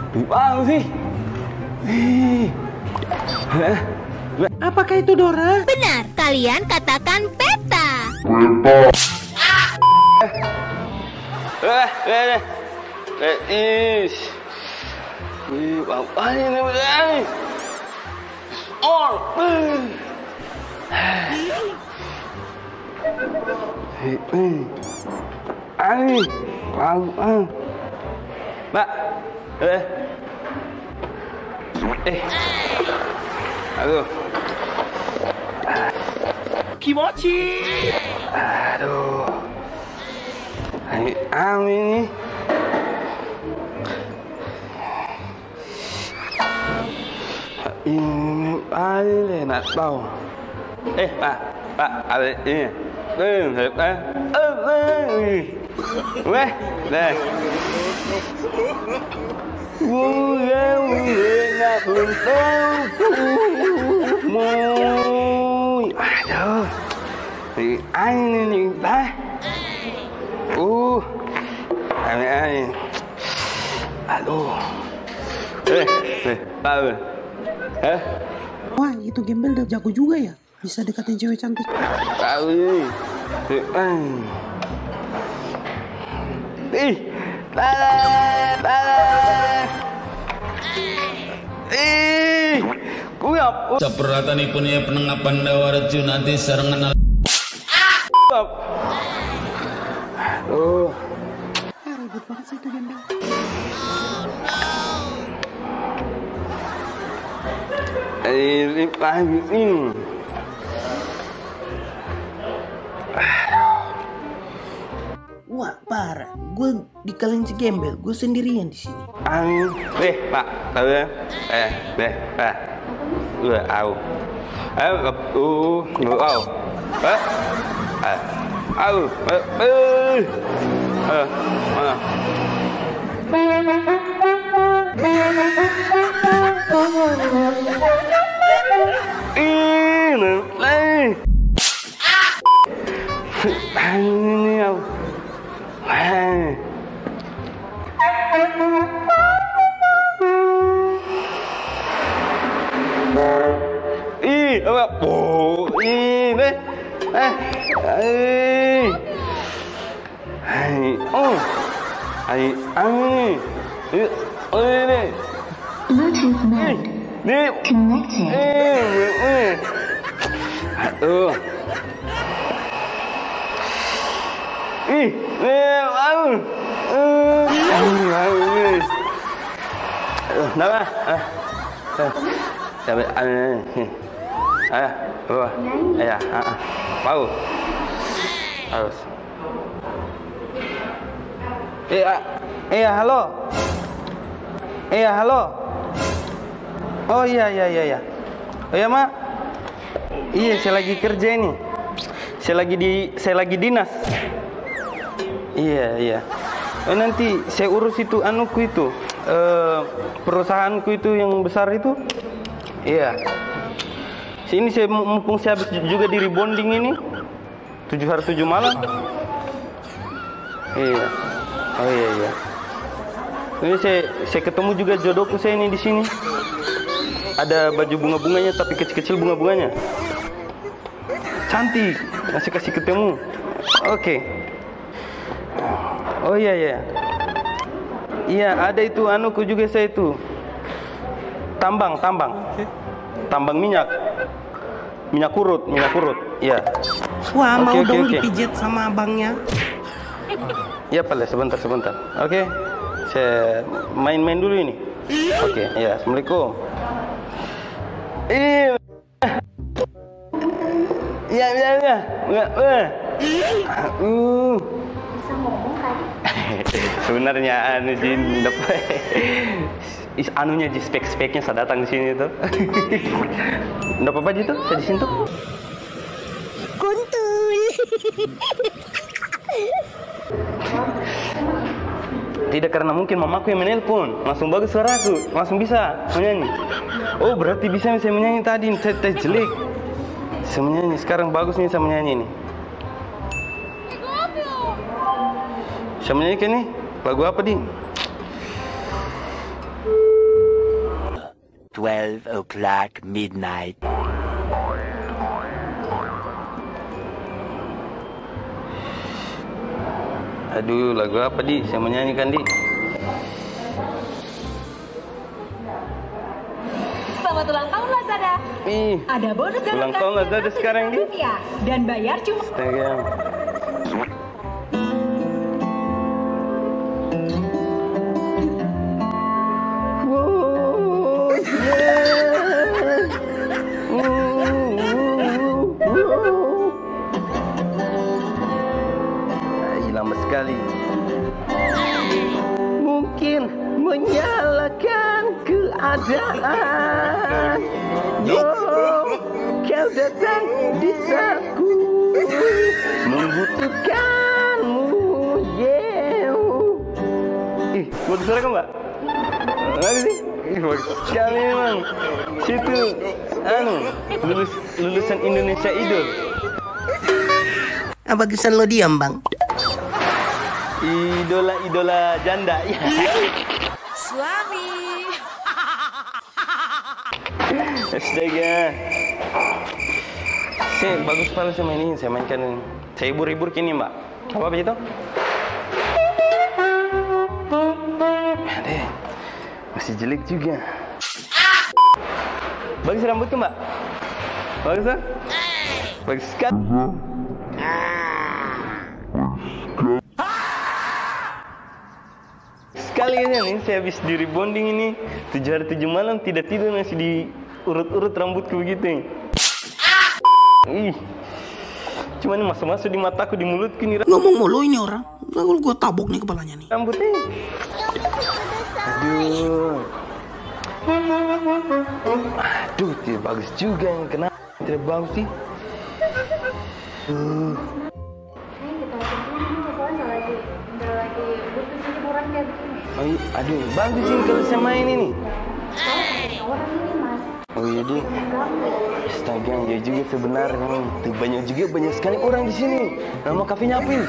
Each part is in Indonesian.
Gimana sih? Apakah itu Dora? Benar, kalian katakan peta. Mbak, aduh, Kimochi. aduh, ini, ini paling enak tau. Pak, ada ini, weh, deh. Aduh, si ini nih, aneh. Aduh, Wah, itu gembel udah jago juga ya. Bisa deketin cewek cantik. tahu ini, kuyap. Saperatan ipunnya penengapan dawarju nanti sarengan Aduh, Ribet banget sih itu gembel. ini pagi ini. Wah, parah. Gue dikalahin si gembel. Gue sendirian di sini. Pak, tahu ya? Gue au. Bluetooth mode connected. Aduh. Kenapa? Coba mau. Harus. Halo. Halo. Oh iya. Oh iya, Mak. Iya, saya lagi kerja ini. Saya lagi dinas. Iya. Oh, nanti saya urus itu anuku itu. Perusahaanku itu yang besar itu. Iya. Sini saya mumpung saya habis juga di rebonding ini. 7 hari 7 malam. Iya. Oh iya. Ini saya ketemu juga jodohku saya ini di sini. Ada baju bunga-bunganya tapi kecil-kecil bunga-bunganya. Cantik. Masih kasih ketemu. Oke. Oh iya. Iya, ada itu anuku juga saya itu. Tambang. Tambang minyak. Minyak kurut. Iya. Wah, mau Oke. dong dipijet sama abangnya. Ya, Pak, sebentar. Oke. Saya main-main dulu ini. Oke, ya, Assalamualaikum. Iya. Bisa ngomong tadi? Sebenarnya anu Jin anunya di spek-speknya saya datang di sini tuh. Nggak apa-apa Ji tuh, saya di sini tuh. Kuntuy. Tidak, karena mungkin mamaku yang menelpon, langsung bagus suaraku, langsung bisa menyanyi. Oh, berarti bisa saya menyanyi tadi, saya jelek. Saya menyanyi, sekarang bagus nih saya menyanyi nih. Saya menyanyikan nih, lagu apa, Di? 12 o'clock midnight. Aduh, lagu apa Di? Saya mau nyanyikan Di. Selamat ulang tahun Lazada. Ada bonus dalam ulang tahun Lazada sekarang Di. Dan bayar cuma. Astaga. Lama sekali. Mungkin menyalahkan keadaan. Oh, kau datang di saatku membutuhkanmu. Yeah. Bagus suara kan, Mbak? Bagus sih. Bagus sekali memang. Situ, lulusan Indonesia Idol. Bagusan lo diam, Bang. Idola janda. Suami. Astaga. Bagus sekali saya mainin. Saya mainkan ini. Saya hibur kini, Mbak. Apa itu? Adeh, masih jelek juga. Bagus rambutku, Mbak. Bagus kan? Bagus sekali. Sekali ini saya habis di rebonding ini 7 hari 7 malam tidak tidur, masih diurut-urut rambutku begitu. Cuman masuk-masuk di mataku, di mulutku nih. Ngomong mulu ini orang. Gue tabok nih kepalanya nih. Rambutnya. Aduh, tidak bagus juga yang kenapa tidak bagus sih. Aduh, bagus sih kalau saya main ini. Oh iya Di. Astaga, ya juga sebenarnya. Banyak sekali orang di sini. Nama kafenya apa ini?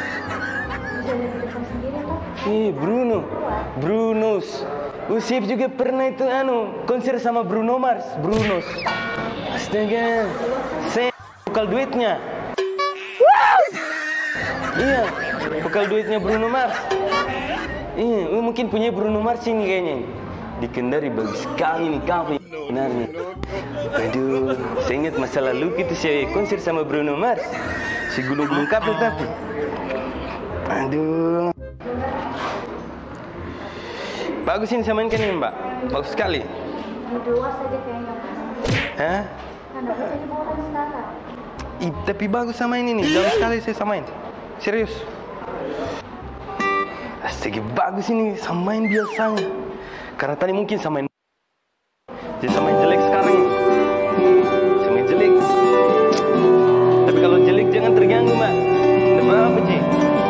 Brunos. Usip juga pernah itu konser sama Bruno Mars. Brunos. Astaga. Saya vokal duetnya. Iya, vokal duetnya Bruno Mars. Mungkin punya Bruno Mars ini kayaknya. Di Kendari bagus sekali nih kafe. Benar nih. Aduh, saya ingat masa lalu itu saya konser sama Bruno Mars. Si gulung-gulung kafe tapi. Aduh. Bagus ini saya mainkan ini, Mbak. Bagus sekali. Berdua saja kayaknya. Hah? Karena bisa dibawakan sekarang. Tapi bagus sama ini nih. Jauh sekali saya samain. Serius. Astaga, bagus ini samain biasanya. Karena tadi mungkin samain. Jadi samain jelek sekarang ini. Samain jelek. Tapi kalau jelek jangan terganggu, Mbak. Tidak apa-apa, Ci.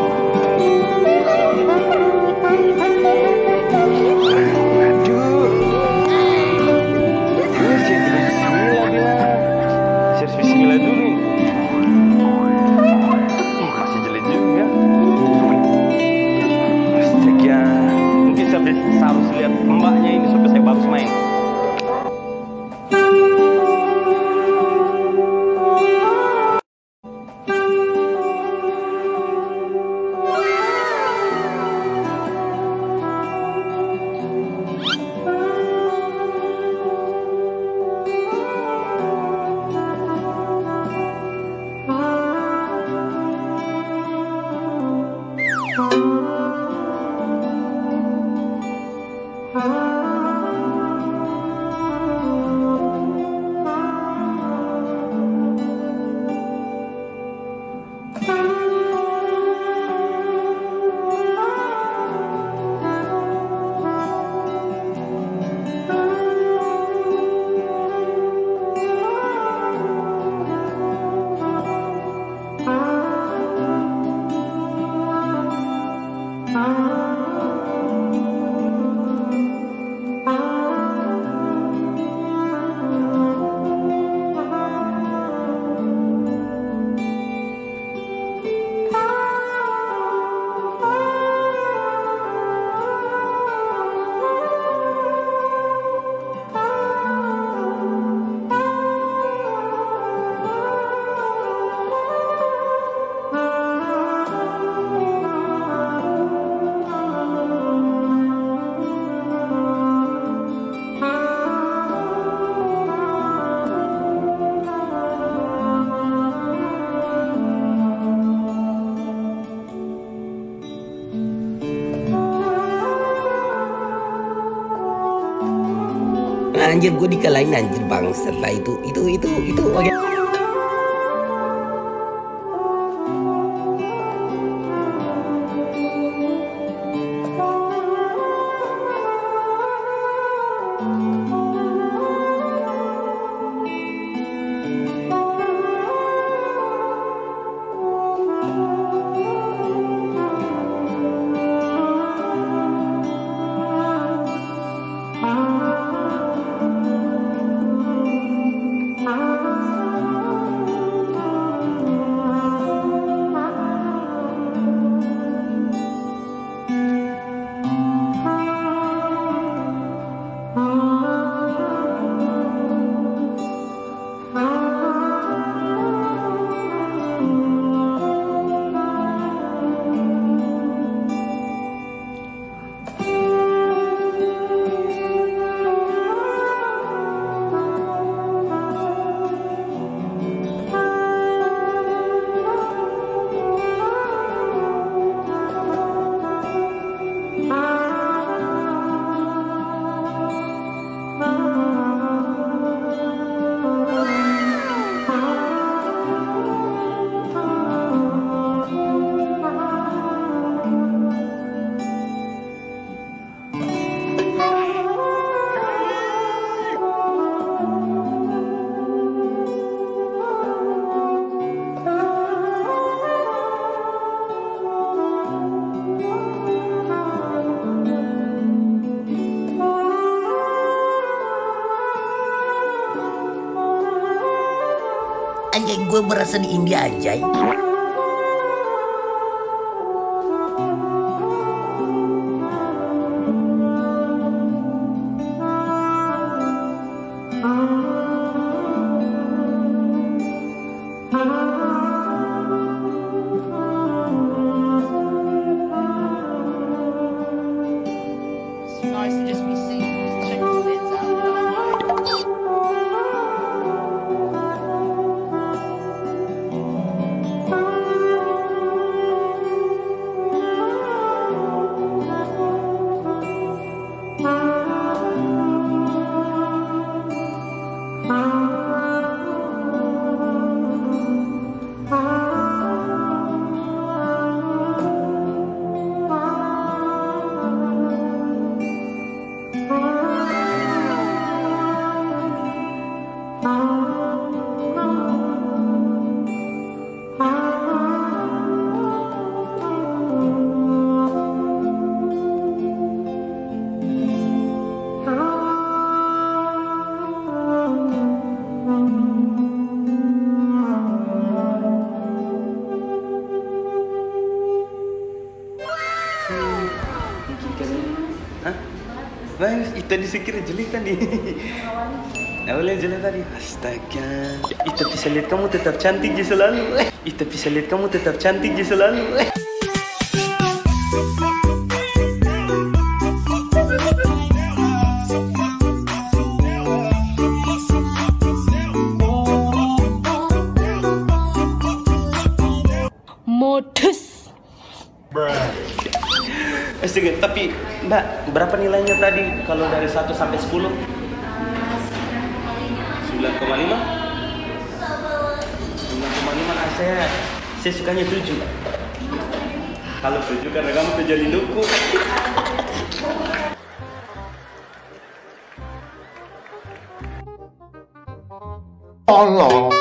Bismillah dulu. Masih jelek juga. Astaga, mungkin saya harus lihat mbaknya ini supaya saya bagus main. anjir, gue dikalahin anjir bang. Setelah itu oke. Anjay, gue berasa di India anjay. Bang, tadi sekira jelek tadi. Awalnya jelek tadi. Astaga. Ita bisa lihat kamu tetap cantik je selalu. Ita bisa lihat kamu tetap cantik je selalu. Modus. Astaga, tapi Mbak, berapa nilainya tadi kalau dari 1 sampai 10? 9,5? 9,5 saya sukanya 7. Kalau 7 karena kamu terjalin duku. Allah.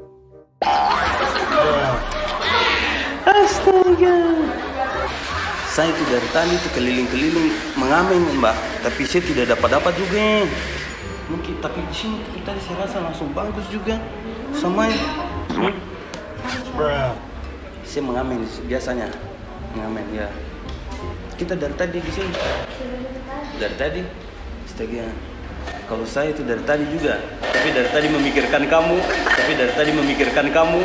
Astaga. Saya itu dari tadi itu keliling-keliling mengamen Mbak, tapi saya tidak dapat juga. Mungkin tapi di sini tadi saya rasa langsung bagus juga sama. Saya mengamen biasanya, mengamen ya. Kita dari tadi di sini. Dari tadi, astaga. Kalau saya itu dari tadi juga, tapi dari tadi memikirkan kamu.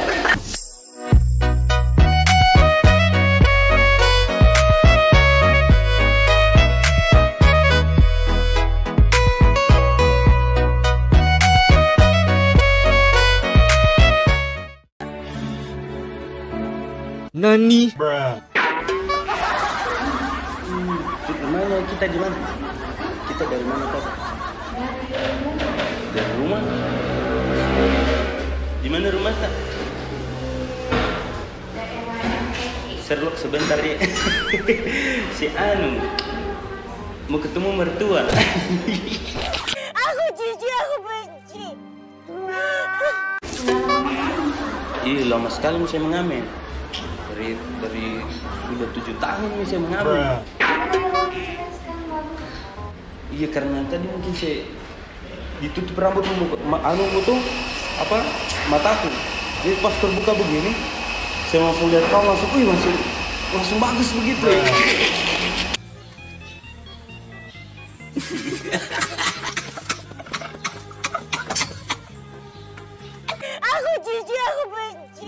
Nani? Mana kita di mana? Kita dari mana tadi? Dari rumah? Di mana rumah tak? Sherlock sebentar ya. Si Anu mau ketemu mertua. Aku jijik, aku benci. Iya, lama sekali saya mengamen. Dari udah 7 tahun saya mengamen. Iya, karena tadi mungkin saya ditutup rambut anu tuh apa mataku. Jadi pas terbuka begini, saya langsung lihat kau langsung, langsung bagus begitu ya. Aku jijik, aku benci.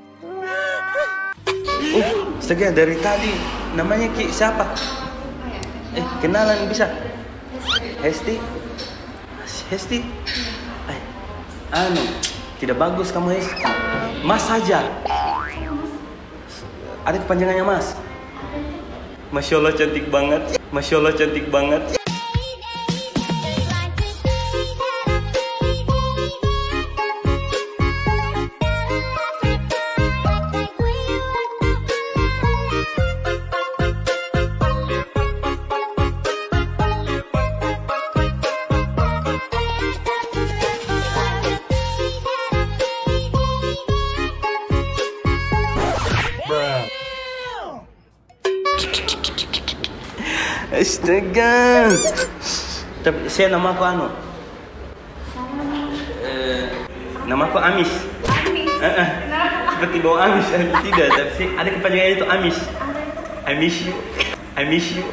Astaga, dari tadi namanya Ki siapa? Kenalan bisa? Hesti? Hesti? Anu, tidak bagus kamu Hesti. Mas saja. Ada kepanjangannya Mas. Masya Allah cantik banget. Masya Allah cantik banget. Astaga. Tapi saya nama aku Anu. Nama aku Amis. Seperti bau amis. Tidak, tapi ada kepanjangannya itu Amis. I miss you. I miss you.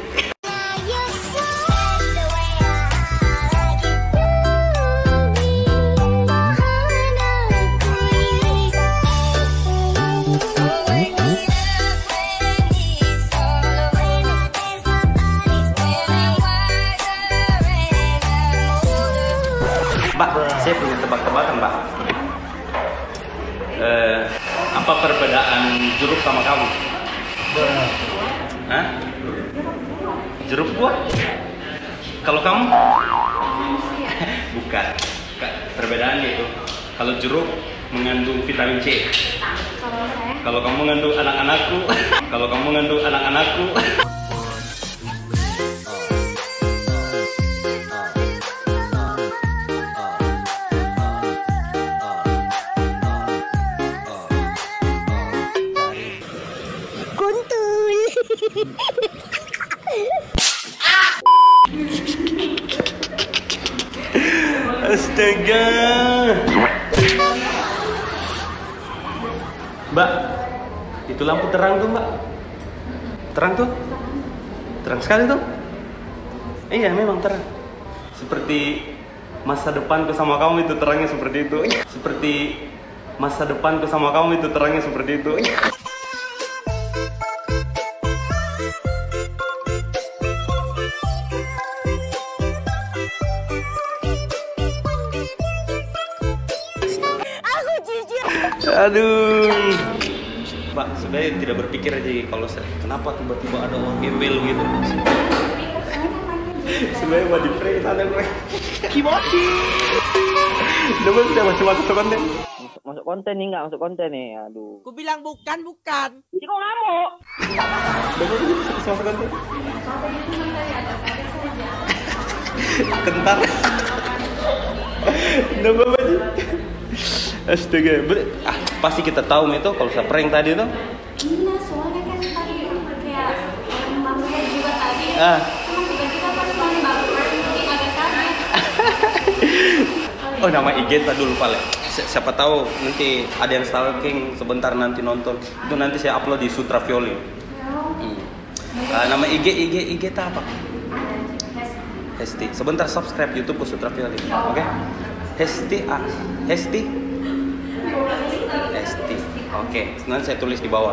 Mbak, saya punya tebak-tebakan, Mbak. Apa perbedaan jeruk sama kamu? Hah? Jeruk gua? Kalau kamu? Bukan. Perbedaannya itu, kalau jeruk mengandung vitamin C. Kalau kamu mengandung anak-anakku. Kalau kamu mengandung anak-anakku. Astaga. Mbak, itu lampu terang tuh, Mbak. Terang tuh? Terang sekali tuh. Iya, memang terang. Seperti masa depanku sama kamu itu terangnya seperti itu. Seperti masa depanku sama kamu itu terangnya seperti itu. Aduh, Mbak, sebenarnya tidak berpikir aja kalau kenapa tiba-tiba ada orang gembel gitu. Sebenarnya mau di prank sana gue. Kimochi. Udah sudah masuk konten. Masuk konten nih, nggak masuk konten nih, aduh. Ku bilang bukan. Jadi kok ngamuk? Udah masuk konten. Kentar. Udah bapak. Astaga, pasti kita tahu itu kalau saya prank tadi tuh. Iya, soalnya kan tadi kayak Bang Fer juga tadi. Cuma tiba-tiba pas Bang Fer ini agak kaget. Oh, nama IG tak dulu Pak. Siapa tahu nanti ada yang stalking sebentar nanti nonton. Itu nanti saya upload di Sutra Violi. Nama IG tak apa? Hesti. Sebentar subscribe YouTube Sutra Violi. Oke? Hesti. Oke, nanti saya tulis di bawah.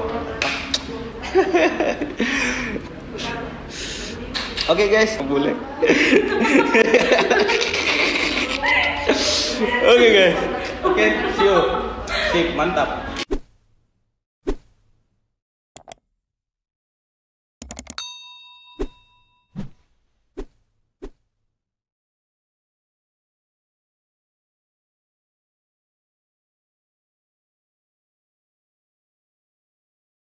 Oke guys, boleh. Oke guys. Oke, see you. Sip, mantap.